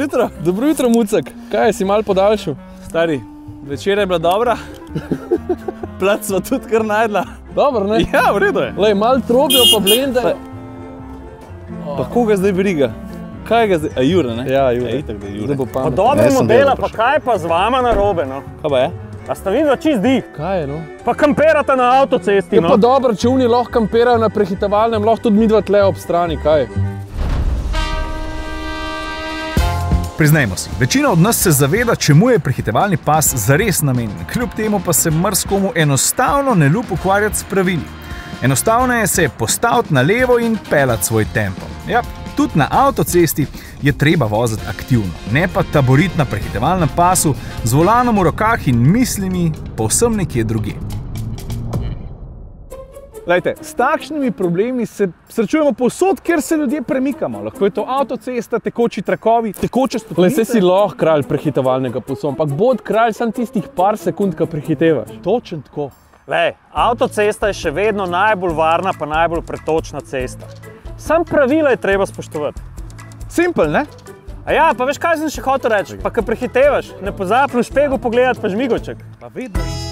jutro. Dobro jutro, Mucek. Kaj, si malo podaljšal? Stari, večer je bila dobra. Plac sva tudi kar najdla. Dobro, ne? Ja, v redu je. Lej, malo trobijo pa blendaj. Pa koga zdaj briga? Kaj ga zdaj? A Jure, ne? Ja, Jure. Itak da je Jure. Zdaj bo Pa pametno. dobre modela, pa kaj pa z vama narobe, no? Kaj pa je? A sta videla čist dih? Kaj je, no? Pa kamperata na avtocesti, Je pa no? dobro, če oni lahko kampirajo na prehitevalnem, lahko tudi midva tle ob strani, kaj? Priznajmo si, večina od nas se zaveda, čemu je prehitevalni pas zares namenjen, kljub temu pa se marsikomu enostavno ne ljubi ukvarjati s pravili. Enostavno je se postaviti na levo in peljati svoj tempo. Ja, tudi na avtocesti je treba voziti aktivno, ne pa taboriti na prehitevalnem pasu z volanom v rokah in mislimi povsem nekje drugje. Lejte, s takšnimi problemi se srečujemo povsod, kjer se ljudje premikamo. Lahko je to avtocesta, tekoči trakovi, tekoče Lej, stopnice. saj si lahko kralj prehitevalnega pasu, ampak bod kralj samo tistih par sekund, ko prehitevaš. Točen tako. Lej, avtocesta je še vedno najbolj varna pa najbolj pretočna cesta. Sam pravila je treba spoštovati. Simpel, ne? A ja, pa veš kaj sem še hotel reči? Pa ko prehitevaš, ne pozabi v špegel pogledati pa žmigoček. Pa vedno isto.